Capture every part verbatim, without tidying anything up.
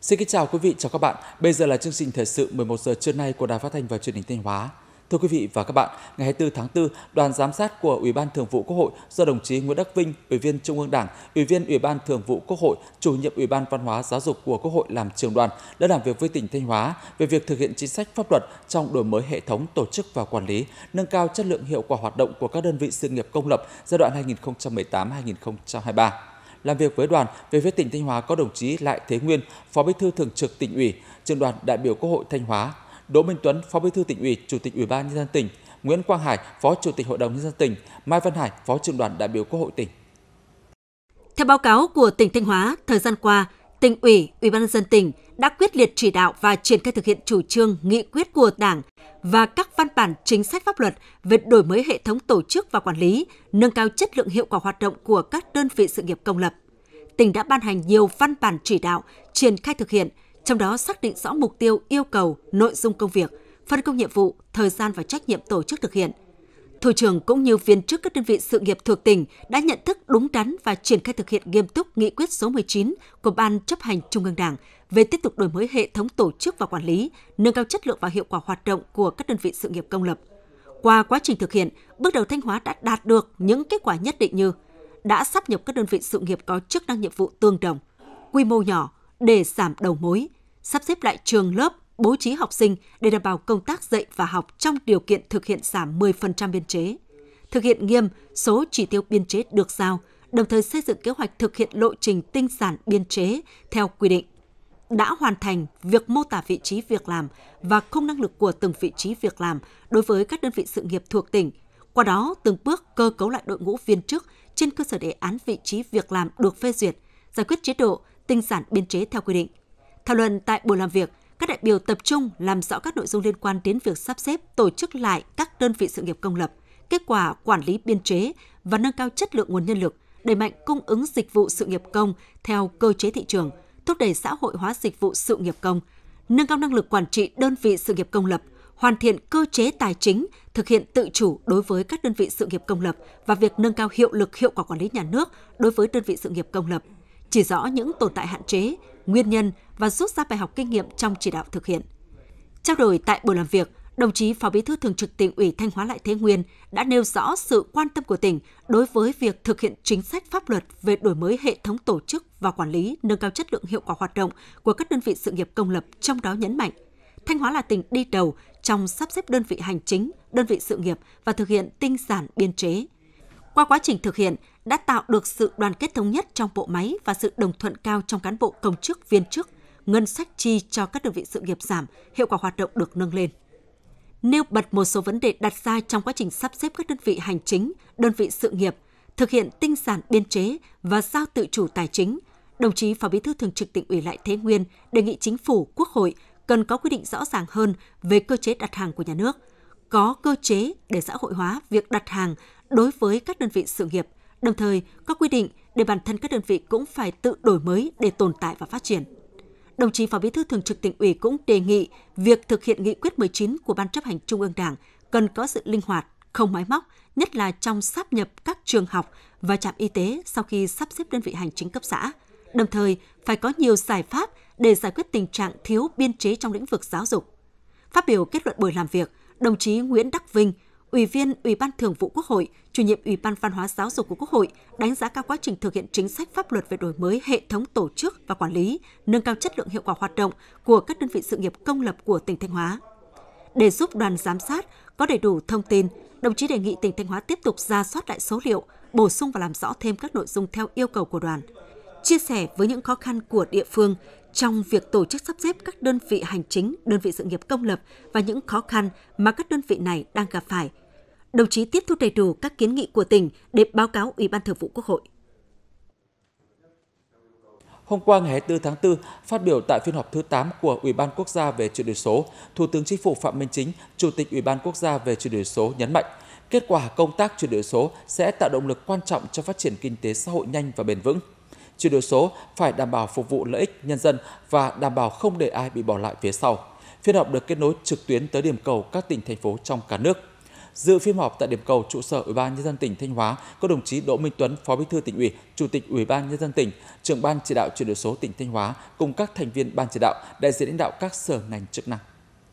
Xin kính chào quý vị, chào các bạn. Bây giờ là chương trình thời sự mười một giờ trưa nay của Đài Phát thanh và Truyền hình Thanh Hóa. Thưa quý vị và các bạn, ngày hai mươi tư tháng tư, đoàn giám sát của Ủy ban Thường vụ Quốc hội do đồng chí Nguyễn Đắc Vinh, Ủy viên Trung ương Đảng, Ủy viên Ủy ban Thường vụ Quốc hội, Chủ nhiệm Ủy ban Văn hóa Giáo dục của Quốc hội làm trưởng đoàn đã làm việc với tỉnh Thanh Hóa về việc thực hiện chính sách pháp luật trong đổi mới hệ thống tổ chức và quản lý, nâng cao chất lượng hiệu quả hoạt động của các đơn vị sự nghiệp công lập giai đoạn hai nghìn không trăm mười tám đến hai nghìn không trăm hai mươi ba. Làm việc với đoàn, về phía tỉnh Thanh Hóa có đồng chí Lại Thế Nguyên, Phó Bí thư Thường trực Tỉnh ủy, Trưởng đoàn đại biểu Quốc hội Thanh Hóa, Đỗ Minh Tuấn, Phó Bí thư Tỉnh ủy, Chủ tịch Ủy ban Nhân dân tỉnh, Nguyễn Quang Hải, Phó Chủ tịch Hội đồng Nhân dân tỉnh, Mai Văn Hải, Phó Trưởng đoàn đại biểu Quốc hội tỉnh. Theo báo cáo của tỉnh Thanh Hóa, thời gian qua, Tỉnh ủy, Ủy ban Nhân dân tỉnh đã quyết liệt chỉ đạo và triển khai thực hiện chủ trương, nghị quyết của Đảng và các văn bản chính sách pháp luật về đổi mới hệ thống tổ chức và quản lý, nâng cao chất lượng hiệu quả hoạt động của các đơn vị sự nghiệp công lập. Tỉnh đã ban hành nhiều văn bản chỉ đạo, triển khai thực hiện, trong đó xác định rõ mục tiêu, yêu cầu, nội dung công việc, phân công nhiệm vụ, thời gian và trách nhiệm tổ chức thực hiện. Thủ trưởng cũng như viên chức các đơn vị sự nghiệp thuộc tỉnh đã nhận thức đúng đắn và triển khai thực hiện nghiêm túc nghị quyết số mười chín của Ban chấp hành Trung ương Đảng về tiếp tục đổi mới hệ thống tổ chức và quản lý, nâng cao chất lượng và hiệu quả hoạt động của các đơn vị sự nghiệp công lập. Qua quá trình thực hiện, bước đầu Thanh Hóa đã đạt được những kết quả nhất định như đã sáp nhập các đơn vị sự nghiệp có chức năng nhiệm vụ tương đồng, quy mô nhỏ để giảm đầu mối, sắp xếp lại trường lớp, bố trí học sinh để đảm bảo công tác dạy và học trong điều kiện thực hiện giảm mười phần trăm biên chế, thực hiện nghiêm số chỉ tiêu biên chế được giao, đồng thời xây dựng kế hoạch thực hiện lộ trình tinh giản biên chế theo quy định. Đã hoàn thành việc mô tả vị trí việc làm và khung năng lực của từng vị trí việc làm đối với các đơn vị sự nghiệp thuộc tỉnh, qua đó từng bước cơ cấu lại đội ngũ viên chức trên cơ sở đề án vị trí việc làm được phê duyệt, giải quyết chế độ tinh giản biên chế theo quy định. Thảo luận tại buổi làm việc, các đại biểu tập trung làm rõ các nội dung liên quan đến việc sắp xếp tổ chức lại các đơn vị sự nghiệp công lập, kết quả quản lý biên chế và nâng cao chất lượng nguồn nhân lực, đẩy mạnh cung ứng dịch vụ sự nghiệp công theo cơ chế thị trường, thúc đẩy xã hội hóa dịch vụ sự nghiệp công, nâng cao năng lực quản trị đơn vị sự nghiệp công lập, hoàn thiện cơ chế tài chính, thực hiện tự chủ đối với các đơn vị sự nghiệp công lập và việc nâng cao hiệu lực hiệu quả quản lý nhà nước đối với đơn vị sự nghiệp công lập, chỉ rõ những tồn tại hạn chế, nguyên nhân và rút ra bài học kinh nghiệm trong chỉ đạo thực hiện. Trao đổi tại buổi làm việc, đồng chí Phó Bí thư Thường trực Tỉnh ủy Thanh Hóa Lại Thế Nguyên đã nêu rõ sự quan tâm của tỉnh đối với việc thực hiện chính sách pháp luật về đổi mới hệ thống tổ chức và quản lý, nâng cao chất lượng hiệu quả hoạt động của các đơn vị sự nghiệp công lập, trong đó nhấn mạnh Thanh Hóa là tỉnh đi đầu trong sắp xếp đơn vị hành chính, đơn vị sự nghiệp và thực hiện tinh giản biên chế. Qua quá trình thực hiện, đã tạo được sự đoàn kết thống nhất trong bộ máy và sự đồng thuận cao trong cán bộ công chức viên chức, ngân sách chi cho các đơn vị sự nghiệp giảm, hiệu quả hoạt động được nâng lên. Nêu bật một số vấn đề đặt ra trong quá trình sắp xếp các đơn vị hành chính, đơn vị sự nghiệp, thực hiện tinh giản biên chế và giao tự chủ tài chính, đồng chí Phó Bí thư Thường trực Tỉnh ủy Lại Thế Nguyên đề nghị Chính phủ, Quốc hội cần có quy định rõ ràng hơn về cơ chế đặt hàng của nhà nước, có cơ chế để xã hội hóa việc đặt hàng đối với các đơn vị sự nghiệp, đồng thời có quy định để bản thân các đơn vị cũng phải tự đổi mới để tồn tại và phát triển. Đồng chí Phó Bí thư Thường trực Tỉnh ủy cũng đề nghị việc thực hiện nghị quyết mười chín của Ban chấp hành Trung ương Đảng cần có sự linh hoạt, không máy móc, nhất là trong sáp nhập các trường học và trạm y tế sau khi sắp xếp đơn vị hành chính cấp xã. Đồng thời, phải có nhiều giải pháp để giải quyết tình trạng thiếu biên chế trong lĩnh vực giáo dục. Phát biểu kết luận buổi làm việc, đồng chí Nguyễn Đắc Vinh, Ủy viên Ủy ban Thường vụ Quốc hội, Chủ nhiệm Ủy ban Văn hóa Giáo dục của Quốc hội đánh giá cao quá trình thực hiện chính sách pháp luật về đổi mới hệ thống tổ chức và quản lý, nâng cao chất lượng hiệu quả hoạt động của các đơn vị sự nghiệp công lập của tỉnh Thanh Hóa. Để giúp đoàn giám sát có đầy đủ thông tin, đồng chí đề nghị tỉnh Thanh Hóa tiếp tục rà soát lại số liệu, bổ sung và làm rõ thêm các nội dung theo yêu cầu của đoàn. Chia sẻ với những khó khăn của địa phương trong việc tổ chức sắp xếp các đơn vị hành chính, đơn vị sự nghiệp công lập và những khó khăn mà các đơn vị này đang gặp phải. Đồng chí tiếp thu đầy đủ các kiến nghị của tỉnh để báo cáo Ủy ban Thường vụ Quốc hội. Hôm qua ngày hai mươi tư tháng tư, phát biểu tại phiên họp thứ tám của Ủy ban Quốc gia về chuyển đổi số, Thủ tướng Chính phủ Phạm Minh Chính, Chủ tịch Ủy ban Quốc gia về chuyển đổi số nhấn mạnh, kết quả công tác chuyển đổi số sẽ tạo động lực quan trọng cho phát triển kinh tế xã hội nhanh và bền vững. Chuyển đổi số phải đảm bảo phục vụ lợi ích nhân dân và đảm bảo không để ai bị bỏ lại phía sau. Phiên họp được kết nối trực tuyến tới điểm cầu các tỉnh, thành phố trong cả nước. Dự phiên họp tại điểm cầu trụ sở Ủy ban Nhân dân tỉnh Thanh Hóa có đồng chí Đỗ Minh Tuấn, Phó Bí thư Tỉnh ủy, Chủ tịch Ủy ban Nhân dân tỉnh, trưởng ban chỉ đạo chuyển đổi số tỉnh Thanh Hóa cùng các thành viên ban chỉ đạo, đại diện lãnh đạo các sở ngành chức năng.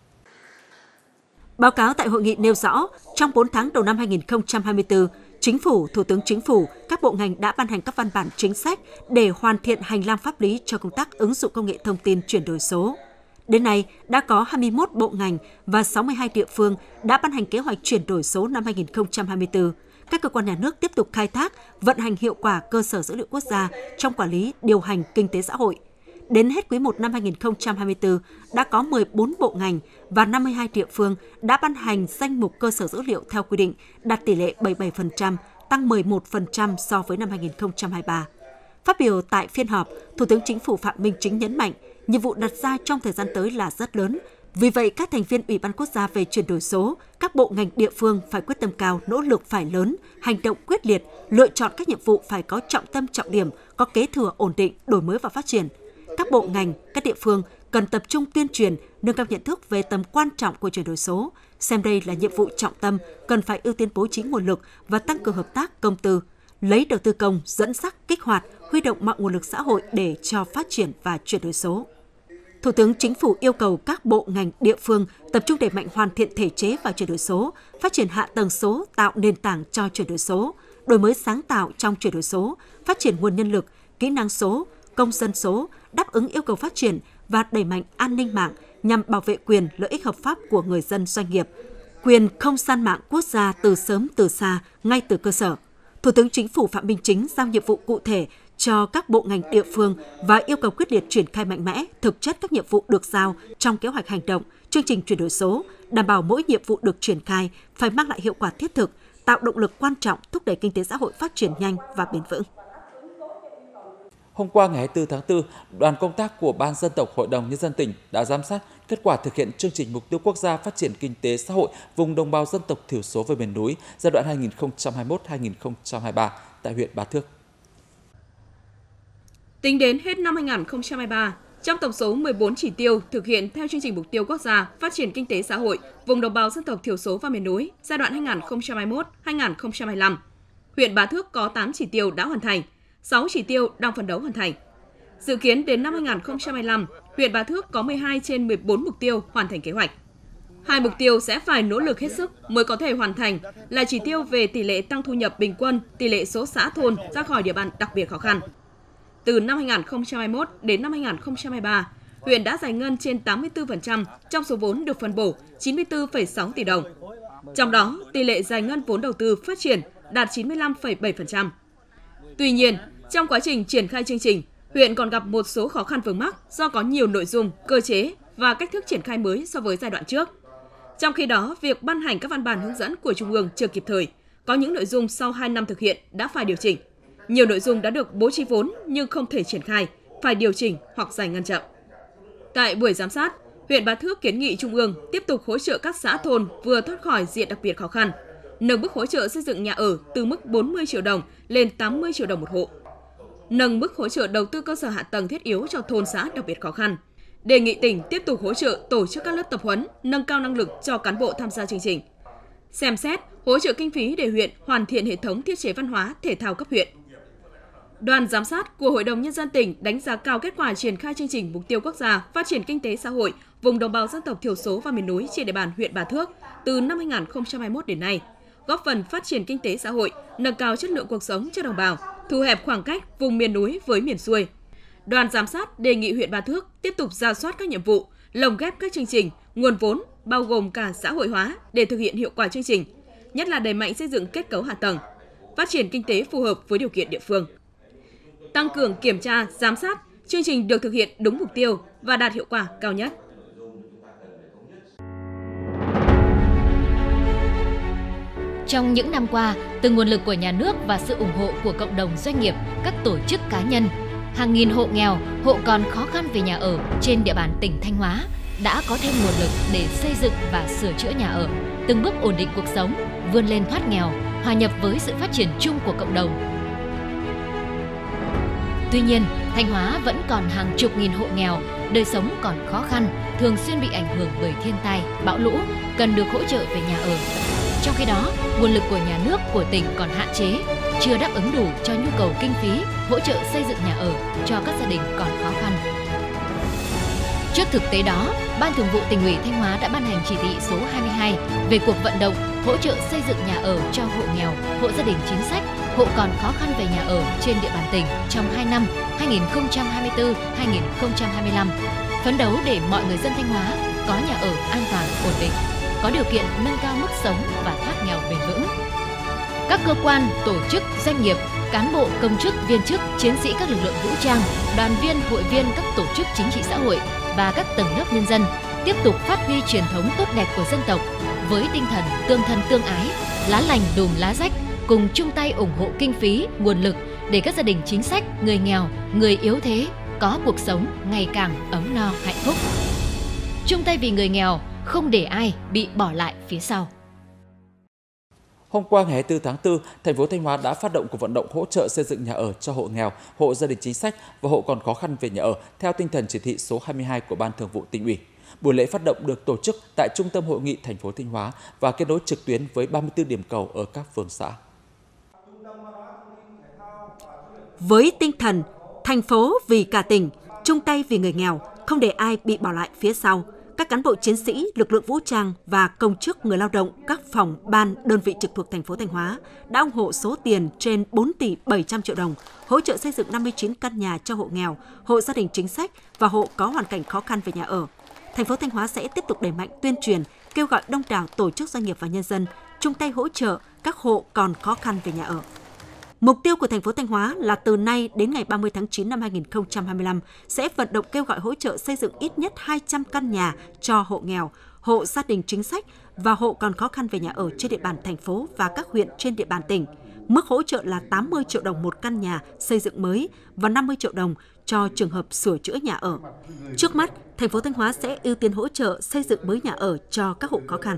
Báo cáo tại hội nghị nêu rõ, trong bốn tháng đầu năm hai nghìn không trăm hai mươi tư, Chính phủ, Thủ tướng Chính phủ, các bộ ngành đã ban hành các văn bản chính sách để hoàn thiện hành lang pháp lý cho công tác ứng dụng công nghệ thông tin chuyển đổi số. Đến nay, đã có hai mươi mốt bộ ngành và sáu mươi hai địa phương đã ban hành kế hoạch chuyển đổi số năm hai nghìn không trăm hai mươi tư. Các cơ quan nhà nước tiếp tục khai thác, vận hành hiệu quả cơ sở dữ liệu quốc gia trong quản lý, điều hành kinh tế xã hội. Đến hết quý một năm hai nghìn không trăm hai mươi tư, đã có mười bốn bộ ngành và năm mươi hai địa phương đã ban hành danh mục cơ sở dữ liệu theo quy định, đạt tỷ lệ bảy mươi bảy phần trăm, tăng mười một phần trăm so với năm hai nghìn không trăm hai mươi ba. Phát biểu tại phiên họp, Thủ tướng Chính phủ Phạm Minh Chính nhấn mạnh, nhiệm vụ đặt ra trong thời gian tới là rất lớn. Vì vậy, các thành viên Ủy ban Quốc gia về chuyển đổi số, các bộ ngành địa phương phải quyết tâm cao, nỗ lực phải lớn, hành động quyết liệt, lựa chọn các nhiệm vụ phải có trọng tâm trọng điểm, có kế thừa ổn định, đổi mới và phát triển. Các bộ ngành, các địa phương cần tập trung tuyên truyền, nâng cao nhận thức về tầm quan trọng của chuyển đổi số, xem đây là nhiệm vụ trọng tâm, cần phải ưu tiên bố trí nguồn lực và tăng cường hợp tác công tư, lấy đầu tư công, dẫn dắt, kích hoạt, huy động mọi nguồn lực xã hội để cho phát triển và chuyển đổi số. Thủ tướng Chính phủ yêu cầu các bộ ngành địa phương tập trung đẩy mạnh hoàn thiện thể chế và chuyển đổi số, phát triển hạ tầng số, tạo nền tảng cho chuyển đổi số, đổi mới sáng tạo trong chuyển đổi số, phát triển nguồn nhân lực, kỹ năng số, công dân số, đáp ứng yêu cầu phát triển và đẩy mạnh an ninh mạng nhằm bảo vệ quyền lợi ích hợp pháp của người dân doanh nghiệp, quyền không gian mạng quốc gia từ sớm từ xa, ngay từ cơ sở. Thủ tướng Chính phủ Phạm Minh Chính giao nhiệm vụ cụ thể cho các bộ ngành địa phương và yêu cầu quyết liệt triển khai mạnh mẽ, thực chất các nhiệm vụ được giao trong kế hoạch hành động, chương trình chuyển đổi số, đảm bảo mỗi nhiệm vụ được triển khai phải mang lại hiệu quả thiết thực, tạo động lực quan trọng thúc đẩy kinh tế xã hội phát triển nhanh và bền vững. Hôm qua ngày hai mươi tư tháng tư, đoàn công tác của Ban Dân tộc Hội đồng Nhân dân tỉnh đã giám sát kết quả thực hiện chương trình mục tiêu quốc gia phát triển kinh tế xã hội vùng đồng bào dân tộc thiểu số và miền núi giai đoạn hai nghìn không trăm hai mươi mốt đến hai nghìn không trăm hai mươi ba tại huyện Bá Thước. Tính đến hết năm hai nghìn không trăm hai mươi ba, trong tổng số mười bốn chỉ tiêu thực hiện theo chương trình mục tiêu quốc gia phát triển kinh tế xã hội vùng đồng bào dân tộc thiểu số và miền núi giai đoạn hai nghìn không trăm hai mươi mốt đến hai nghìn không trăm hai mươi lăm, huyện Bá Thước có tám chỉ tiêu đã hoàn thành, sáu chỉ tiêu đang phấn đấu hoàn thành. Dự kiến đến năm hai nghìn không trăm hai mươi lăm, huyện Bá Thước có mười hai trên mười bốn mục tiêu hoàn thành kế hoạch. Hai mục tiêu sẽ phải nỗ lực hết sức mới có thể hoàn thành là chỉ tiêu về tỷ lệ tăng thu nhập bình quân, tỷ lệ số xã thôn ra khỏi địa bàn đặc biệt khó khăn. Từ năm hai nghìn không trăm hai mươi mốt đến năm hai nghìn không trăm hai mươi ba, huyện đã giải ngân trên tám mươi tư phần trăm trong số vốn được phân bổ chín mươi tư phẩy sáu tỷ đồng. Trong đó, tỷ lệ giải ngân vốn đầu tư phát triển đạt chín mươi lăm phẩy bảy phần trăm. Tuy nhiên, trong quá trình triển khai chương trình, huyện còn gặp một số khó khăn vướng mắc do có nhiều nội dung, cơ chế và cách thức triển khai mới so với giai đoạn trước. Trong khi đó, việc ban hành các văn bản hướng dẫn của Trung ương chưa kịp thời, có những nội dung sau hai năm thực hiện đã phải điều chỉnh. Nhiều nội dung đã được bố trí vốn nhưng không thể triển khai, phải điều chỉnh hoặc giải ngân chậm. Tại buổi giám sát, huyện Bá Thước kiến nghị Trung ương tiếp tục hỗ trợ các xã thôn vừa thoát khỏi diện đặc biệt khó khăn, nâng mức hỗ trợ xây dựng nhà ở từ mức bốn mươi triệu đồng lên tám mươi triệu đồng một hộ, nâng mức hỗ trợ đầu tư cơ sở hạ tầng thiết yếu cho thôn xã đặc biệt khó khăn. Đề nghị tỉnh tiếp tục hỗ trợ tổ chức các lớp tập huấn, nâng cao năng lực cho cán bộ tham gia chương trình. Xem xét hỗ trợ kinh phí để huyện hoàn thiện hệ thống thiết chế văn hóa, thể thao cấp huyện. Đoàn giám sát của Hội đồng Nhân dân tỉnh đánh giá cao kết quả triển khai chương trình mục tiêu quốc gia phát triển kinh tế xã hội vùng đồng bào dân tộc thiểu số và miền núi trên địa bàn huyện Bá Thước từ năm hai nghìn không trăm hai mươi mốt đến nay, góp phần phát triển kinh tế xã hội, nâng cao chất lượng cuộc sống cho đồng bào, thu hẹp khoảng cách vùng miền núi với miền xuôi. Đoàn giám sát đề nghị huyện Bá Thước tiếp tục rà soát các nhiệm vụ, lồng ghép các chương trình, nguồn vốn bao gồm cả xã hội hóa để thực hiện hiệu quả chương trình, nhất là đẩy mạnh xây dựng kết cấu hạ tầng, phát triển kinh tế phù hợp với điều kiện địa phương. Tăng cường kiểm tra, giám sát, chương trình được thực hiện đúng mục tiêu và đạt hiệu quả cao nhất. Trong những năm qua, từ nguồn lực của nhà nước và sự ủng hộ của cộng đồng doanh nghiệp, các tổ chức cá nhân, hàng nghìn hộ nghèo, hộ còn khó khăn về nhà ở trên địa bàn tỉnh Thanh Hóa đã có thêm nguồn lực để xây dựng và sửa chữa nhà ở, từng bước ổn định cuộc sống, vươn lên thoát nghèo, hòa nhập với sự phát triển chung của cộng đồng. Tuy nhiên, Thanh Hóa vẫn còn hàng chục nghìn hộ nghèo, đời sống còn khó khăn, thường xuyên bị ảnh hưởng bởi thiên tai, bão lũ, cần được hỗ trợ về nhà ở. Trong khi đó, nguồn lực của nhà nước, của tỉnh còn hạn chế, chưa đáp ứng đủ cho nhu cầu kinh phí hỗ trợ xây dựng nhà ở cho các gia đình còn khó khăn. Trước thực tế đó, Ban Thường vụ Tỉnh ủy Thanh Hóa đã ban hành chỉ thị số hai mươi hai về cuộc vận động hỗ trợ xây dựng nhà ở cho hộ nghèo, hộ gia đình chính sách, hộ còn khó khăn về nhà ở trên địa bàn tỉnh trong hai năm hai nghìn không trăm hai mươi tư đến hai nghìn không trăm hai mươi lăm, phấn đấu để mọi người dân Thanh Hóa có nhà ở an toàn, ổn định, có điều kiện nâng cao mức sống và thoát nghèo bền vững. Các cơ quan, tổ chức, doanh nghiệp, cán bộ, công chức, viên chức, chiến sĩ các lực lượng vũ trang, đoàn viên, hội viên các tổ chức chính trị xã hội và các tầng lớp nhân dân tiếp tục phát huy truyền thống tốt đẹp của dân tộc với tinh thần tương thân tương ái, lá lành đùm lá rách, cùng chung tay ủng hộ kinh phí, nguồn lực để các gia đình chính sách, người nghèo, người yếu thế có cuộc sống ngày càng ấm no hạnh phúc. Chung tay vì người nghèo, không để ai bị bỏ lại phía sau. Hôm qua ngày hai mươi tư tháng tư, thành phố Thanh Hóa đã phát động cuộc vận động hỗ trợ xây dựng nhà ở cho hộ nghèo, hộ gia đình chính sách và hộ còn khó khăn về nhà ở theo tinh thần chỉ thị số hai mươi hai của Ban Thường vụ Tỉnh ủy. Buổi lễ phát động được tổ chức tại Trung tâm Hội nghị thành phố Thanh Hóa và kết nối trực tuyến với ba mươi tư điểm cầu ở các phường xã. Với tinh thần thành phố vì cả tỉnh, chung tay vì người nghèo, không để ai bị bỏ lại phía sau, các cán bộ chiến sĩ, lực lượng vũ trang và công chức người lao động các phòng, ban, đơn vị trực thuộc thành phố Thanh Hóa đã ủng hộ số tiền trên bốn tỷ bảy trăm triệu đồng, hỗ trợ xây dựng năm mươi chín căn nhà cho hộ nghèo, hộ gia đình chính sách và hộ có hoàn cảnh khó khăn về nhà ở. Thành phố Thanh Hóa sẽ tiếp tục đẩy mạnh tuyên truyền, kêu gọi đông đảo tổ chức doanh nghiệp và nhân dân chung tay hỗ trợ các hộ còn khó khăn về nhà ở. Mục tiêu của thành phố Thanh Hóa là từ nay đến ngày ba mươi tháng chín năm hai nghìn không trăm hai mươi lăm sẽ vận động kêu gọi hỗ trợ xây dựng ít nhất hai trăm căn nhà cho hộ nghèo, hộ gia đình chính sách và hộ còn khó khăn về nhà ở trên địa bàn thành phố và các huyện trên địa bàn tỉnh. Mức hỗ trợ là tám mươi triệu đồng một căn nhà xây dựng mới và năm mươi triệu đồng cho trường hợp sửa chữa nhà ở. Trước mắt, thành phố Thanh Hóa sẽ ưu tiên hỗ trợ xây dựng mới nhà ở cho các hộ khó khăn.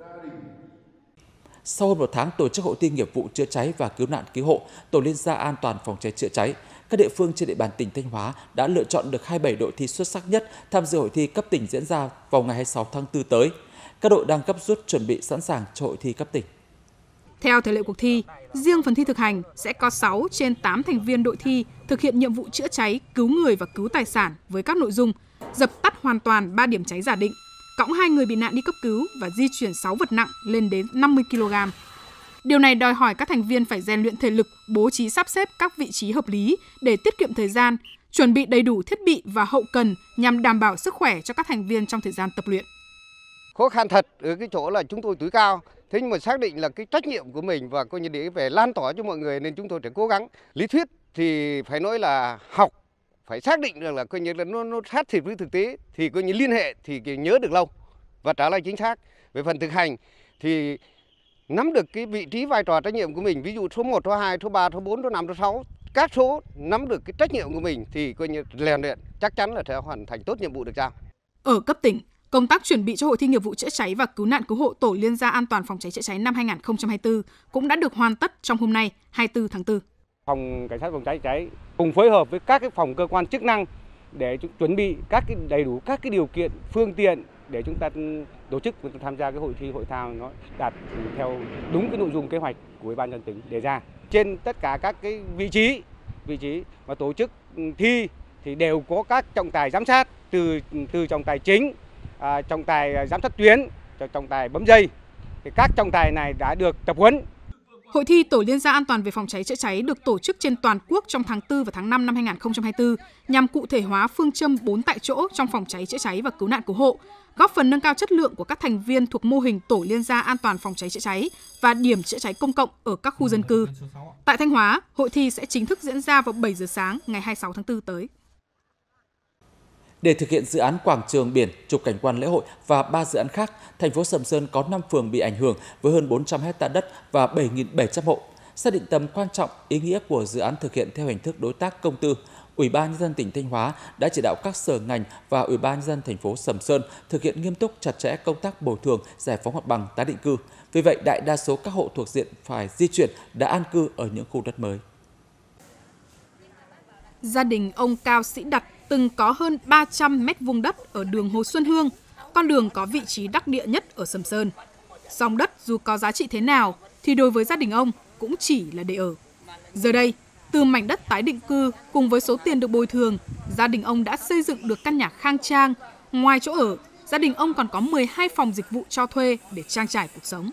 Sau hơn một tháng tổ chức hội thi nghiệp vụ chữa cháy và cứu nạn cứu hộ, Tổ liên gia an toàn phòng cháy chữa cháy, các địa phương trên địa bàn tỉnh Thanh Hóa đã lựa chọn được hai mươi bảy đội thi xuất sắc nhất tham dự hội thi cấp tỉnh diễn ra vào ngày hai mươi sáu tháng tư tới. Các đội đang gấp rút chuẩn bị sẵn sàng cho hội thi cấp tỉnh. Theo thể lệ cuộc thi, riêng phần thi thực hành sẽ có sáu trên tám thành viên đội thi thực hiện nhiệm vụ chữa cháy, cứu người và cứu tài sản với các nội dung dập tắt hoàn toàn ba điểm cháy giả định, cõng hai người bị nạn đi cấp cứu và di chuyển sáu vật nặng lên đến năm mươi ki lô gam. Điều này đòi hỏi các thành viên phải rèn luyện thể lực, bố trí sắp xếp các vị trí hợp lý để tiết kiệm thời gian, chuẩn bị đầy đủ thiết bị và hậu cần nhằm đảm bảo sức khỏe cho các thành viên trong thời gian tập luyện. Khó khăn thật ở cái chỗ là chúng tôi tuổi cao, thế nhưng mà xác định là cái trách nhiệm của mình và coi như để về lan tỏa cho mọi người nên chúng tôi phải cố gắng. Lý thuyết thì phải nói là học, phải xác định được là coi như là nó, nó sát thiệt với thực tế thì coi như liên hệ thì nhớ được lâu và trả lời chính xác. Về phần thực hành thì nắm được cái vị trí vai trò trách nhiệm của mình, ví dụ số một, số hai, số ba, số bốn, số năm, số sáu, các số nắm được cái trách nhiệm của mình thì coi như rèn luyện chắc chắn là sẽ hoàn thành tốt nhiệm vụ được giao. Ở cấp tỉnh, công tác chuẩn bị cho hội thi nghiệp vụ chữa cháy và cứu nạn cứu hộ Tổ liên gia an toàn phòng cháy chữa cháy năm hai nghìn không trăm hai mươi tư cũng đã được hoàn tất trong hôm nay, hai mươi tư tháng tư. Phòng cảnh sát phòng cháy chữa cháy cùng phối hợp với các cái phòng cơ quan chức năng để chuẩn bị các cái đầy đủ các cái điều kiện, phương tiện để chúng ta tổ chức chúng ta tham gia cái hội thi hội thao nó đạt theo đúng cái nội dung kế hoạch của Ủy ban nhân dân tỉnh đề ra. Trên tất cả các cái vị trí vị trí mà tổ chức thi thì đều có các trọng tài giám sát, từ từ trọng tài chính, à, trọng tài giám sát tuyến, cho trọng tài bấm dây. Thì các trọng tài này đã được tập huấn. Hội thi Tổ liên gia an toàn về phòng cháy chữa cháy được tổ chức trên toàn quốc trong tháng tư và tháng năm năm hai nghìn không trăm hai mươi tư nhằm cụ thể hóa phương châm bốn tại chỗ trong phòng cháy chữa cháy và cứu nạn cứu hộ, góp phần nâng cao chất lượng của các thành viên thuộc mô hình Tổ liên gia an toàn phòng cháy chữa cháy và điểm chữa cháy công cộng ở các khu dân cư. Tại Thanh Hóa, hội thi sẽ chính thức diễn ra vào bảy giờ sáng ngày hai mươi sáu tháng tư tới. Để thực hiện dự án quảng trường biển, trục cảnh quan lễ hội và ba dự án khác, thành phố Sầm Sơn có năm phường bị ảnh hưởng với hơn bốn trăm héc ta đất và bảy nghìn bảy trăm hộ. Xác định tầm quan trọng, ý nghĩa của dự án thực hiện theo hình thức đối tác công tư, Ủy ban nhân dân tỉnh Thanh Hóa đã chỉ đạo các sở ngành và Ủy ban nhân dân thành phố Sầm Sơn thực hiện nghiêm túc chặt chẽ công tác bồi thường, giải phóng mặt bằng, tái định cư. Vì vậy, đại đa số các hộ thuộc diện phải di chuyển đã an cư ở những khu đất mới. Gia đình ông Cao Sĩ Đặt từng có hơn ba trăm mét vuông đất ở đường Hồ Xuân Hương, con đường có vị trí đắc địa nhất ở Sầm Sơn. Song đất dù có giá trị thế nào thì đối với gia đình ông cũng chỉ là để ở. Giờ đây, từ mảnh đất tái định cư cùng với số tiền được bồi thường, gia đình ông đã xây dựng được căn nhà khang trang. Ngoài chỗ ở, gia đình ông còn có mười hai phòng dịch vụ cho thuê để trang trải cuộc sống.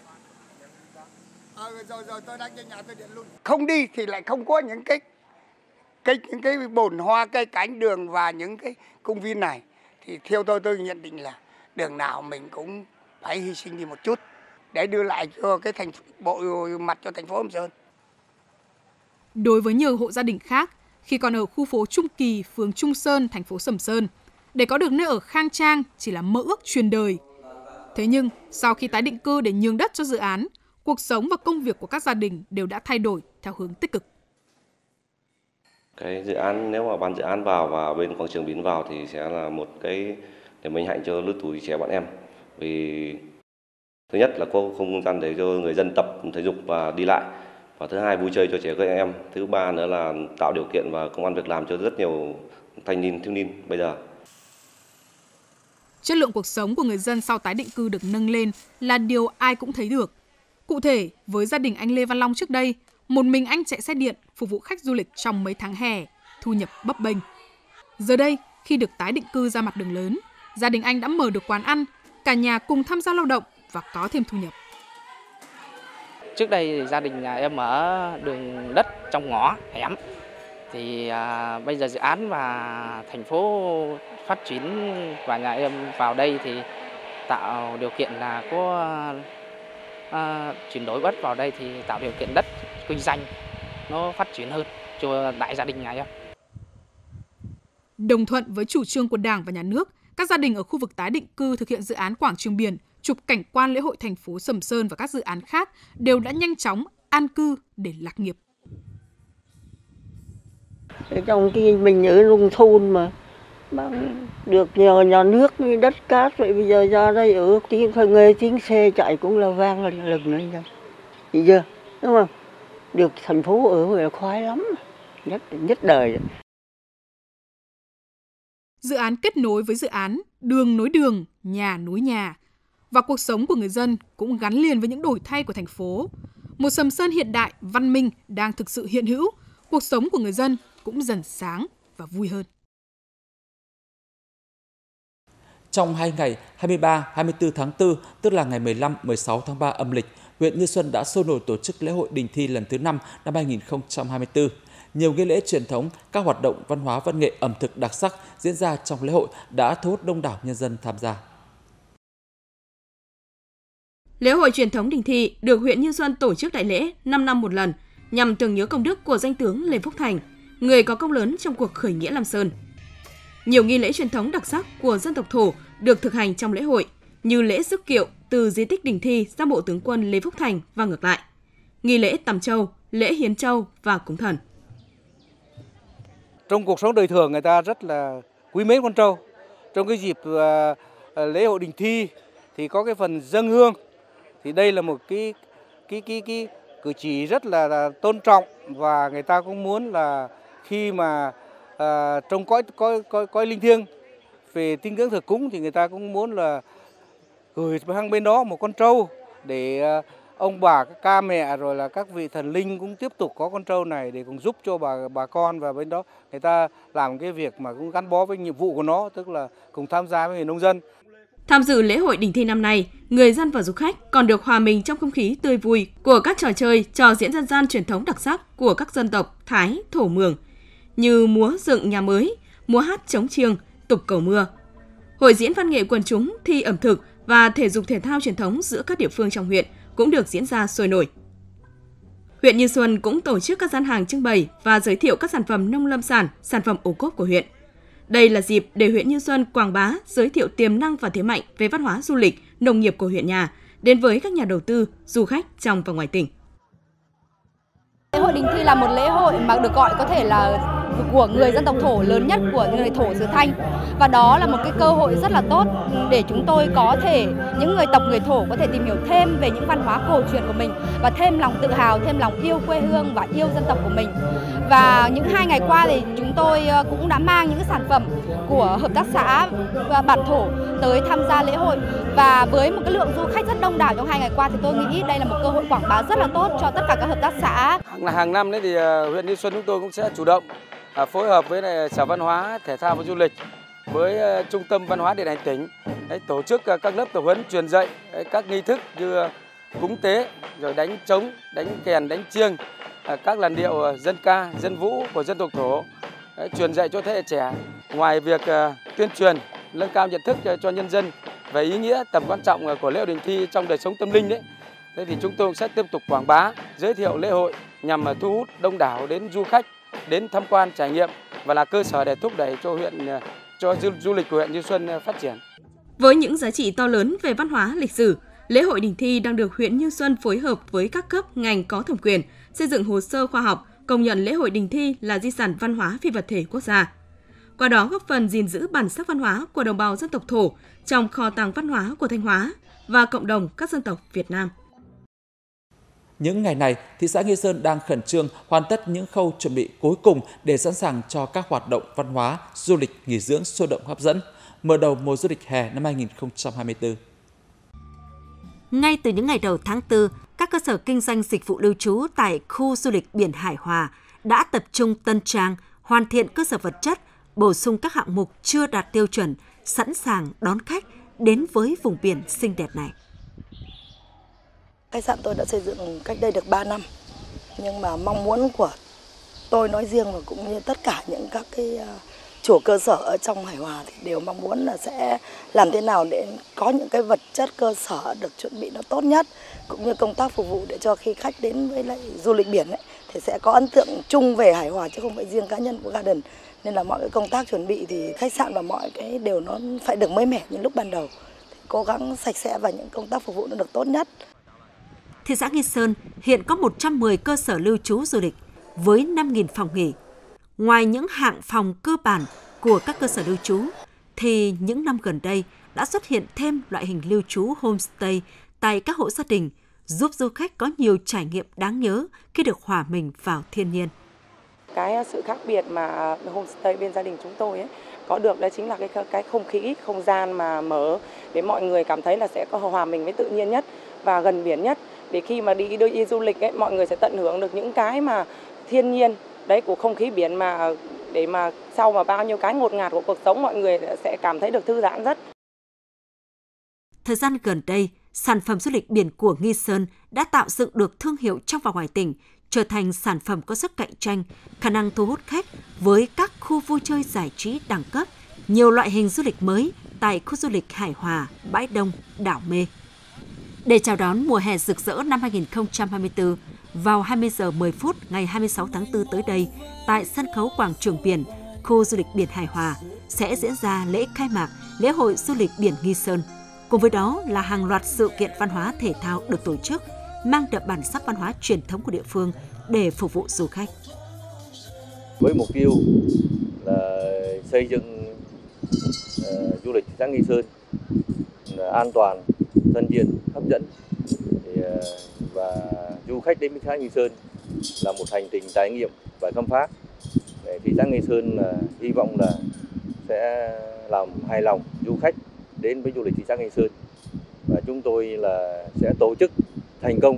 Không đi thì lại không có những cái cái những cái bồn hoa, cây cánh đường và những cái công viên này, thì theo tôi tôi nhận định là đường nào mình cũng phải hy sinh đi một chút để đưa lại cho cái thành bộ mặt cho thành phố Sầm Sơn. Đối với nhiều hộ gia đình khác, khi còn ở khu phố Trung Kỳ, phường Trung Sơn, thành phố Sầm Sơn, để có được nơi ở khang trang chỉ là mơ ước truyền đời. Thế nhưng, sau khi tái định cư để nhường đất cho dự án, cuộc sống và công việc của các gia đình đều đã thay đổi theo hướng tích cực. Cái dự án, nếu mà ban dự án vào và bên quảng trường Bến vào thì sẽ là một cái để minh hạnh cho lứa tuổi trẻ bọn em. Vì thứ nhất là có không gian để cho người dân tập thể dục và đi lại. Và thứ hai, vui chơi cho trẻ các em. Thứ ba nữa là tạo điều kiện và công ăn việc làm cho rất nhiều thanh niên, thiếu niên bây giờ. Chất lượng cuộc sống của người dân sau tái định cư được nâng lên là điều ai cũng thấy được. Cụ thể, với gia đình anh Lê Văn Long trước đây, một mình anh chạy xe điện phục vụ khách du lịch trong mấy tháng hè, thu nhập bấp bênh. Giờ đây, khi được tái định cư ra mặt đường lớn, gia đình anh đã mở được quán ăn, cả nhà cùng tham gia lao động và có thêm thu nhập. Trước đây gia đình nhà em ở đường đất trong ngõ hẻm, thì à, bây giờ dự án và thành phố phát triển và nhà em vào đây thì tạo điều kiện là có à, chuyển đổi đất vào đây thì tạo điều kiện đất kinh doanh nó phát triển hơn cho đại gia đình nhà em. Đồng thuận với chủ trương của Đảng và Nhà nước, các gia đình ở khu vực tái định cư thực hiện dự án quảng trường biển, chụp cảnh quan lễ hội thành phố Sầm Sơn và các dự án khác đều đã nhanh chóng an cư để lạc nghiệp. Trong khi mình ở nông thôn mà được nhờ nhà nước đất cát, vậy bây giờ ra đây ở tiếng nghề tiếng xe chạy cũng là vang lần lần nữa, chị chưa, đúng không? Được thành phố ở là khoái lắm, nhất nhất đời. Dự án kết nối với dự án, đường nối đường, nhà nối nhà. Và cuộc sống của người dân cũng gắn liền với những đổi thay của thành phố. Một Sầm Sơn hiện đại, văn minh đang thực sự hiện hữu, cuộc sống của người dân cũng dần sáng và vui hơn. Trong hai ngày hai mươi ba, hai mươi tư tháng tư, tức là ngày mười lăm, mười sáu tháng ba âm lịch, huyện Như Xuân đã sôi nổi tổ chức lễ hội Đình Thi lần thứ năm năm hai nghìn không trăm hai mươi tư. Nhiều nghi lễ truyền thống, các hoạt động văn hóa văn nghệ ẩm thực đặc sắc diễn ra trong lễ hội đã thu hút đông đảo nhân dân tham gia. Lễ hội truyền thống Đình Thi được huyện Như Xuân tổ chức đại lễ năm năm một lần nhằm tưởng nhớ công đức của danh tướng Lê Phúc Thành, người có công lớn trong cuộc khởi nghĩa Lam Sơn. Nhiều nghi lễ truyền thống đặc sắc của dân tộc Thổ được thực hành trong lễ hội, như lễ rước kiệu từ di tích Đình Thi ra mộ tướng quân Lê Phúc Thành và ngược lại, nghi lễ tắm châu, lễ hiến châu và cúng thần. Trong cuộc sống đời thường người ta rất là quý mến con trâu. Trong cái dịp uh, lễ hội Đình Thi thì có cái phần dâng hương, thì đây là một cái cái cái cái cử chỉ rất là, là tôn trọng, và người ta cũng muốn là khi mà uh, trong cõi cõi cõi cõi linh thiêng về tín ngưỡng thờ cúng thì người ta cũng muốn là gửi sang bên đó một con trâu để uh, ông bà, các ca mẹ rồi là các vị thần linh cũng tiếp tục có con trâu này để cùng giúp cho bà bà con, và bên đó người ta làm cái việc mà cũng gắn bó với nhiệm vụ của nó, tức là cùng tham gia với người nông dân. Tham dự lễ hội Đình Thi năm nay, người dân và du khách còn được hòa mình trong không khí tươi vui của các trò chơi, trò diễn dân gian truyền thống đặc sắc của các dân tộc Thái, Thổ, Mường, như múa dựng nhà mới, múa hát trống chiêng, tục cầu mưa. Hội diễn văn nghệ quần chúng, thi ẩm thực và thể dục thể thao truyền thống giữa các địa phương trong huyện cũng được diễn ra sôi nổi. Huyện Như Xuân cũng tổ chức các gian hàng trưng bày và giới thiệu các sản phẩm nông lâm sản, sản phẩm ô cốp của huyện. Đây là dịp để huyện Như Xuân quảng bá, giới thiệu tiềm năng và thế mạnh về văn hóa du lịch, nông nghiệp của huyện nhà đến với các nhà đầu tư, du khách trong và ngoài tỉnh. Lễ hội Đình Thi là một lễ hội mà được gọi có thể là của người dân tộc Thổ lớn nhất của người Thổ xứ Thanh, và đó là một cái cơ hội rất là tốt để chúng tôi có thể, những người tộc người Thổ có thể tìm hiểu thêm về những văn hóa cổ truyền của mình và thêm lòng tự hào, thêm lòng yêu quê hương và yêu dân tộc của mình. Và những hai ngày qua thì chúng tôi cũng đã mang những sản phẩm của hợp tác xã và bản thổ tới tham gia lễ hội. Và với một cái lượng du khách rất đông đảo trong hai ngày qua thì tôi nghĩ đây là một cơ hội quảng bá rất là tốt cho tất cả các hợp tác xã. Hàng năm đấy thì huyện Như Xuân chúng tôi cũng sẽ chủ động phối hợp với lại Sở Văn hóa, Thể thao và Du lịch với Trung tâm Văn hóa Điện ảnh tỉnh đấy, tổ chức các lớp tập huấn truyền dạy đấy, các nghi thức như cúng tế, rồi đánh trống, đánh kèn, đánh chiêng, các làn điệu dân ca, dân vũ của dân tộc Thổ, đấy, truyền dạy cho thế hệ trẻ. Ngoài việc tuyên truyền, nâng cao nhận thức cho nhân dân về ý nghĩa, tầm quan trọng của lễ hội đình thi trong đời sống tâm linh đấy, thế thì chúng tôi sẽ tiếp tục quảng bá, giới thiệu lễ hội nhằm thu hút đông đảo đến du khách đến tham quan trải nghiệm và là cơ sở để thúc đẩy cho huyện cho du, du lịch của huyện Như Xuân phát triển. Với những giá trị to lớn về văn hóa, lịch sử, lễ hội đình thi đang được huyện Như Xuân phối hợp với các cấp ngành có thẩm quyền xây dựng hồ sơ khoa học công nhận lễ hội đình thi là di sản văn hóa phi vật thể quốc gia. Qua đó góp phần gìn giữ bản sắc văn hóa của đồng bào dân tộc Thổ trong kho tàng văn hóa của Thanh Hóa và cộng đồng các dân tộc Việt Nam. Những ngày này, thị xã Nghi Sơn đang khẩn trương hoàn tất những khâu chuẩn bị cuối cùng để sẵn sàng cho các hoạt động văn hóa, du lịch, nghỉ dưỡng sôi động hấp dẫn, mở đầu mùa du lịch hè năm hai nghìn không trăm hai mươi tư. Ngay từ những ngày đầu tháng tư, các cơ sở kinh doanh dịch vụ lưu trú tại khu du lịch biển Hải Hòa đã tập trung tân trang, hoàn thiện cơ sở vật chất, bổ sung các hạng mục chưa đạt tiêu chuẩn, sẵn sàng đón khách đến với vùng biển xinh đẹp này. Khách sạn tôi đã xây dựng cách đây được ba năm, nhưng mà mong muốn của tôi nói riêng và cũng như tất cả những các cái chủ cơ sở ở trong Hải Hòa thì đều mong muốn là sẽ làm thế nào để có những cái vật chất cơ sở được chuẩn bị nó tốt nhất, cũng như công tác phục vụ để cho khi khách đến với lại du lịch biển ấy, thì sẽ có ấn tượng chung về Hải Hòa chứ không phải riêng cá nhân của Garden. Nên là mọi cái công tác chuẩn bị thì khách sạn và mọi cái đều nó phải được mới mẻ như lúc ban đầu, thì cố gắng sạch sẽ và những công tác phục vụ nó được tốt nhất. Thị xã Nghi Sơn hiện có một trăm mười cơ sở lưu trú du lịch với năm nghìn phòng nghỉ. Ngoài những hạng phòng cơ bản của các cơ sở lưu trú, thì những năm gần đây đã xuất hiện thêm loại hình lưu trú homestay tại các hộ gia đình, giúp du khách có nhiều trải nghiệm đáng nhớ khi được hòa mình vào thiên nhiên. Cái sự khác biệt mà homestay bên gia đình chúng tôi ấy, có được đó chính là cái cái không khí, không gian mà mở để mọi người cảm thấy là sẽ có hòa mình với tự nhiên nhất và gần biển nhất. Để khi mà đi đi du lịch ấy, mọi người sẽ tận hưởng được những cái mà thiên nhiên đấy của không khí biển, mà để mà sau mà bao nhiêu cái ngột ngạt của cuộc sống mọi người sẽ cảm thấy được thư giãn rất. Thời gian gần đây, sản phẩm du lịch biển của Nghi Sơn đã tạo dựng được thương hiệu trong và ngoài tỉnh, trở thành sản phẩm có sức cạnh tranh, khả năng thu hút khách với các khu vui chơi giải trí đẳng cấp, nhiều loại hình du lịch mới tại khu du lịch Hải Hòa, Bãi Đông, Đảo Mê. Để chào đón mùa hè rực rỡ năm hai nghìn không trăm hai mươi tư, vào hai mươi giờ mười phút ngày hai mươi sáu tháng tư tới đây, tại sân khấu quảng trường biển, khu du lịch biển Hải Hòa sẽ diễn ra lễ khai mạc lễ hội du lịch biển Nghi Sơn. Cùng với đó là hàng loạt sự kiện văn hóa thể thao được tổ chức, mang đậm bản sắc văn hóa truyền thống của địa phương để phục vụ du khách. Với mục tiêu là xây dựng uh, du lịch thị xã Nghi Sơn uh, an toàn, thân thiện, hấp dẫn thì, uh, và du khách đến thị xã Nghi Sơn là một hành trình trải nghiệm và khám phá. Để thị xã Nghi Sơn uh, hy vọng là sẽ làm hài lòng du khách đến với du lịch thị xã Nghi Sơn, và chúng tôi là sẽ tổ chức thành công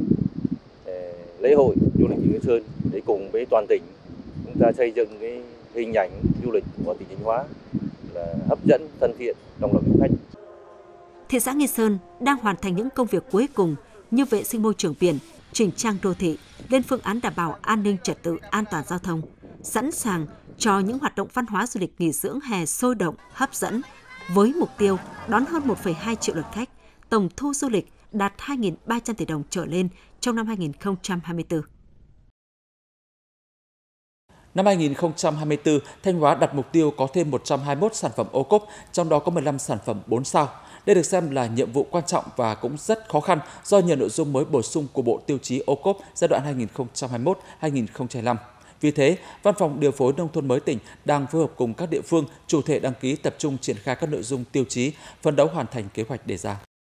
lễ hội du lịch Nghi Sơn để cùng với toàn tỉnh chúng ta xây dựng cái hình ảnh du lịch của tỉnh Thanh Hóa là hấp dẫn, thân thiện trong lòng du khách. Thị xã Nghi Sơn đang hoàn thành những công việc cuối cùng như vệ sinh môi trường biển, chỉnh trang đô thị, lên phương án đảm bảo an ninh trật tự, an toàn giao thông, sẵn sàng cho những hoạt động văn hóa du lịch nghỉ dưỡng hè sôi động, hấp dẫn, với mục tiêu đón hơn một phẩy hai triệu lượt khách, tổng thu du lịch đạt hai nghìn ba trăm tỷ đồng trở lên trong năm hai nghìn không trăm hai mươi tư. Năm hai nghìn không trăm hai mươi tư, Thanh Hóa đặt mục tiêu có thêm một trăm hai mươi mốt sản phẩm ô cốp, trong đó có mười lăm sản phẩm bốn sao. Đây được xem là nhiệm vụ quan trọng và cũng rất khó khăn do nhiều nội dung mới bổ sung của Bộ Tiêu chí ô cốp giai đoạn hai nghìn không trăm hai mươi mốt đến hai nghìn không trăm hai mươi lăm. Vì thế, Văn phòng Điều phối Nông thôn mới tỉnh đang phối hợp cùng các địa phương, chủ thể đăng ký tập trung triển khai các nội dung tiêu chí, phấn đấu hoàn thành kế hoạch đề ra.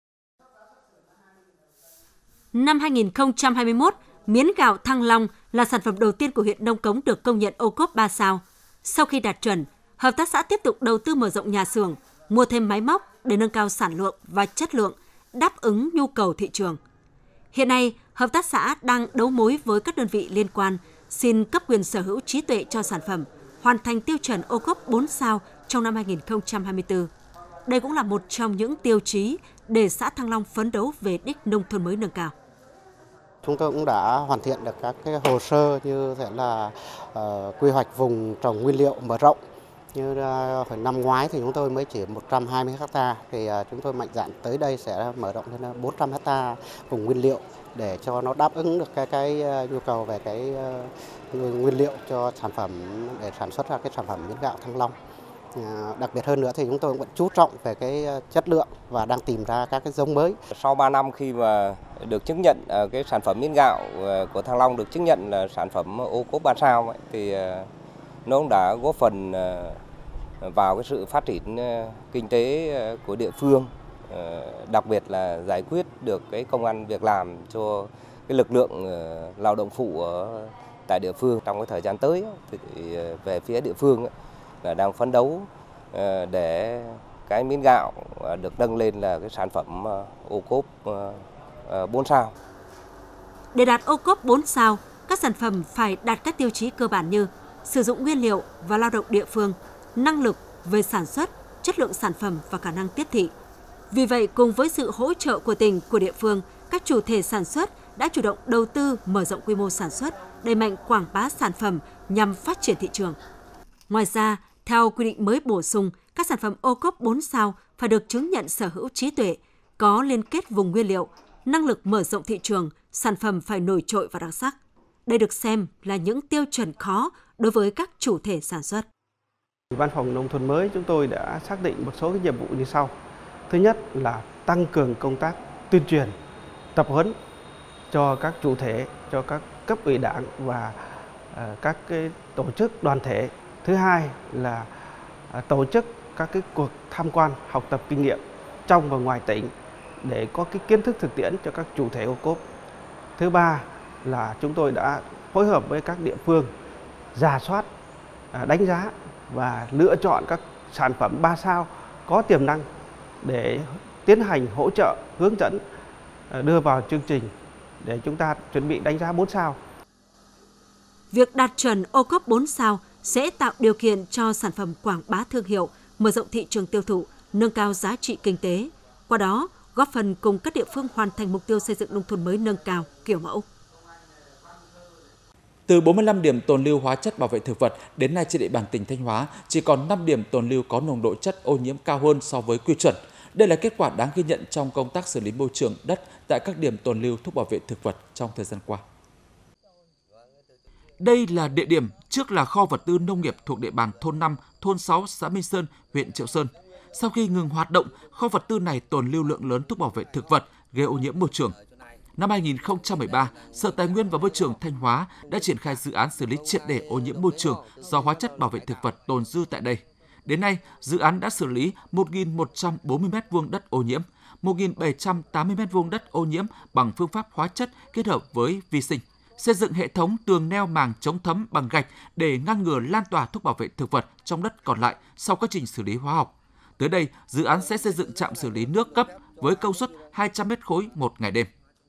Năm hai nghìn không trăm hai mươi mốt, miến gạo Thăng Long là sản phẩm đầu tiên của huyện Nông Cống được công nhận ô cốp ba sao. Sau khi đạt chuẩn, hợp tác xã tiếp tục đầu tư mở rộng nhà xưởng, mua thêm máy móc để nâng cao sản lượng và chất lượng, đáp ứng nhu cầu thị trường. Hiện nay, hợp tác xã đang đấu mối với các đơn vị liên quan xin cấp quyền sở hữu trí tuệ cho sản phẩm, hoàn thành tiêu chuẩn ô cốp bốn sao trong năm hai nghìn không trăm hai mươi tư. Đây cũng là một trong những tiêu chí để xã Thăng Long phấn đấu về đích nông thôn mới nâng cao. Chúng tôi cũng đã hoàn thiện được các cái hồ sơ như thế là uh, quy hoạch vùng trồng nguyên liệu mở rộng. Như uh, hồi năm ngoái thì chúng tôi mới chỉ một trăm hai mươi héc ta, thì uh, chúng tôi mạnh dạn tới đây sẽ mở rộng lên bốn trăm héc ta vùng nguyên liệu để cho nó đáp ứng được cái cái uh, nhu cầu về cái uh, nguyên liệu cho sản phẩm để sản xuất ra cái sản phẩm miến gạo Thăng Long. Uh, đặc biệt hơn nữa thì chúng tôi cũng vẫn chú trọng về cái chất lượng và đang tìm ra các cái giống mới. Sau ba năm khi mà được chứng nhận uh, cái sản phẩm miến gạo uh, của Thăng Long được chứng nhận là sản phẩm ô cốp ba sao ấy, thì uh, nó cũng đã góp phần uh, vào cái sự phát triển uh, kinh tế uh, của địa phương, uh, đặc biệt là giải quyết được cái công ăn việc làm cho cái lực lượng uh, lao động phụ ở tại địa phương. Trong cái thời gian tới thì uh, về phía địa phương uh, là đang phấn đấu uh, để cái miến gạo uh, được nâng lên là cái sản phẩm uh, ô cốp uh, bốn sao. Để đạt ô cốp bốn sao, các sản phẩm phải đạt các tiêu chí cơ bản như sử dụng nguyên liệu và lao động địa phương, năng lực về sản xuất, chất lượng sản phẩm và khả năng tiếp thị. Vì vậy, cùng với sự hỗ trợ của tỉnh, của địa phương, các chủ thể sản xuất đã chủ động đầu tư mở rộng quy mô sản xuất, đẩy mạnh quảng bá sản phẩm nhằm phát triển thị trường. Ngoài ra, theo quy định mới bổ sung, các sản phẩm ô cốp bốn sao phải được chứng nhận sở hữu trí tuệ, có liên kết vùng nguyên liệu, năng lực mở rộng thị trường, sản phẩm phải nổi trội và đặc sắc. Đây được xem là những tiêu chuẩn khó đối với các chủ thể sản xuất. Ủy ban phòng nông thôn mới chúng tôi đã xác định một số cái nhiệm vụ như sau. Thứ nhất là tăng cường công tác tuyên truyền, tập huấn cho các chủ thể, cho các cấp ủy đảng và uh, các cái tổ chức đoàn thể. Thứ hai là uh, tổ chức các cái cuộc tham quan học tập kinh nghiệm trong và ngoài tỉnh để có cái kiến thức thực tiễn cho các chủ thể ô cốp. Thứ ba là chúng tôi đã phối hợp với các địa phương rà soát, đánh giá và lựa chọn các sản phẩm ba sao có tiềm năng để tiến hành hỗ trợ, hướng dẫn, đưa vào chương trình để chúng ta chuẩn bị đánh giá bốn sao. Việc đạt chuẩn ô cốp bốn sao sẽ tạo điều kiện cho sản phẩm quảng bá thương hiệu, mở rộng thị trường tiêu thụ, nâng cao giá trị kinh tế. Qua đó, góp phần cùng các địa phương hoàn thành mục tiêu xây dựng nông thôn mới nâng cao, kiểu mẫu. Từ bốn mươi lăm điểm tồn lưu hóa chất bảo vệ thực vật, đến nay trên địa bàn tỉnh Thanh Hóa chỉ còn năm điểm tồn lưu có nồng độ chất ô nhiễm cao hơn so với quy chuẩn. Đây là kết quả đáng ghi nhận trong công tác xử lý môi trường đất tại các điểm tồn lưu thuốc bảo vệ thực vật trong thời gian qua. Đây là địa điểm trước là kho vật tư nông nghiệp thuộc địa bàn thôn năm, thôn sáu, xã Minh Sơn, huyện Triệu Sơn. Sau khi ngừng hoạt động, kho vật tư này tồn lưu lượng lớn thuốc bảo vệ thực vật gây ô nhiễm môi trường. Năm hai nghìn không trăm mười ba, Sở Tài nguyên và Môi trường Thanh Hóa đã triển khai dự án xử lý triệt để ô nhiễm môi trường do hóa chất bảo vệ thực vật tồn dư tại đây. Đến nay, dự án đã xử lý một nghìn một trăm bốn mươi mét vuông đất ô nhiễm, một nghìn bảy trăm tám mươi mét vuông đất ô nhiễm bằng phương pháp hóa chất kết hợp với vi sinh, xây dựng hệ thống tường neo màng chống thấm bằng gạch để ngăn ngừa lan tỏa thuốc bảo vệ thực vật trong đất còn lại sau quá trình xử lý hóa học. Tới đây, dự án sẽ xây dựng trạm xử lý nước cấp với công suất hai trăm mét khối một ngày đêm.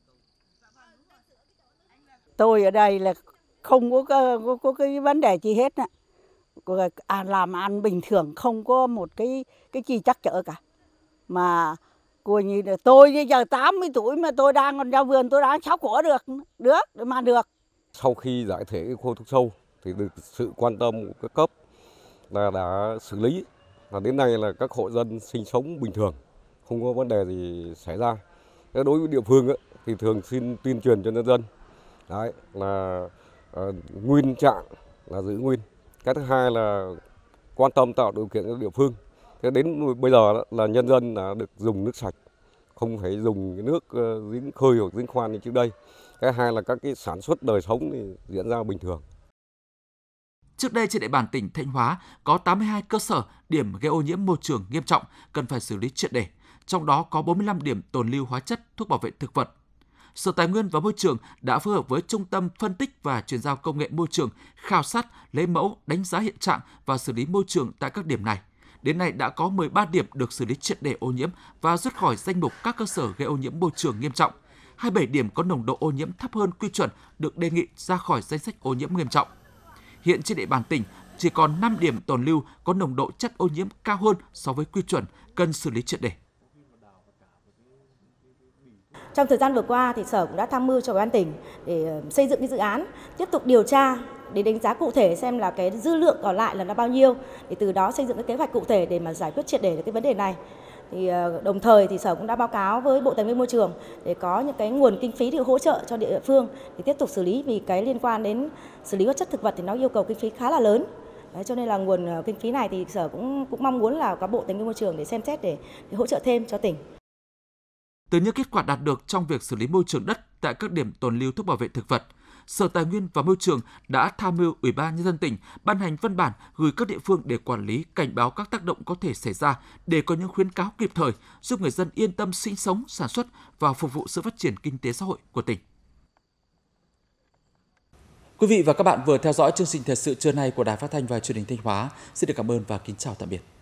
Tôi ở đây là không có, có, có cái vấn đề gì hết. À, làm ăn bình thường, không có một cái cái gì chắc chở cả. Mà coi như là tôi bây giờ tám mươi tuổi mà tôi đang còn ra vườn, tôi đang xáo cỏ được, được, mà được. Sau khi giải thể cái khô thuốc sâu thì được sự quan tâm của các cấp là đã xử lý. Và đến nay là các hộ dân sinh sống bình thường, không có vấn đề gì xảy ra. Đối với địa phương ấy, thì thường xuyên tuyên truyền cho nhân dân. Đấy, là uh, nguyên trạng là giữ nguyên. Cái thứ hai là quan tâm tạo điều kiện cho địa phương. Thế đến bây giờ đó, là nhân dân là được dùng nước sạch, không phải dùng nước uh, giếng khơi hoặc giếng khoan như trước đây. Cái hai là các cái sản xuất đời sống thì diễn ra bình thường. Trước đây trên địa bàn tỉnh Thanh Hóa có tám mươi hai cơ sở điểm gây ô nhiễm môi trường nghiêm trọng cần phải xử lý triệt để, trong đó có bốn mươi lăm điểm tồn lưu hóa chất thuốc bảo vệ thực vật. Sở Tài nguyên và Môi trường đã phối hợp với Trung tâm Phân tích và Chuyển giao Công nghệ Môi trường khảo sát, lấy mẫu, đánh giá hiện trạng và xử lý môi trường tại các điểm này. Đến nay đã có mười ba điểm được xử lý triệt để ô nhiễm và rút khỏi danh mục các cơ sở gây ô nhiễm môi trường nghiêm trọng. hai mươi bảy điểm có nồng độ ô nhiễm thấp hơn quy chuẩn được đề nghị ra khỏi danh sách ô nhiễm nghiêm trọng. Hiện trên địa bàn tỉnh chỉ còn năm điểm tồn lưu có nồng độ chất ô nhiễm cao hơn so với quy chuẩn, cần xử lý triệt để. Trong thời gian vừa qua thì Sở cũng đã tham mưu cho Ủy ban tỉnh để xây dựng cái dự án, tiếp tục điều tra để đánh giá cụ thể xem là cái dư lượng còn lại là nó bao nhiêu, để từ đó xây dựng cái kế hoạch cụ thể để mà giải quyết triệt để được cái vấn đề này. Thì đồng thời thì Sở cũng đã báo cáo với Bộ Tài nguyên Môi trường để có những cái nguồn kinh phí để hỗ trợ cho địa phương để tiếp tục xử lý, vì cái liên quan đến xử lý hóa chất thực vật thì nó yêu cầu kinh phí khá là lớn. Đấy, cho nên là nguồn kinh phí này thì Sở cũng cũng mong muốn là có Bộ Tài nguyên Môi trường để xem xét để, để hỗ trợ thêm cho tỉnh. Từ những kết quả đạt được trong việc xử lý môi trường đất tại các điểm tồn lưu thuốc bảo vệ thực vật, Sở Tài nguyên và Môi trường đã tham mưu Ủy ban Nhân dân tỉnh ban hành văn bản gửi các địa phương để quản lý, cảnh báo các tác động có thể xảy ra để có những khuyến cáo kịp thời, giúp người dân yên tâm sinh sống, sản xuất và phục vụ sự phát triển kinh tế xã hội của tỉnh. Quý vị và các bạn vừa theo dõi chương trình thời sự trưa nay của Đài Phát thanh và Truyền hình Thanh Hóa. Xin được cảm ơn và kính chào tạm biệt.